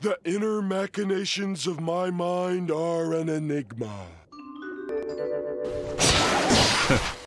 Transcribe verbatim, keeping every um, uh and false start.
The inner machinations of my mind are an enigma.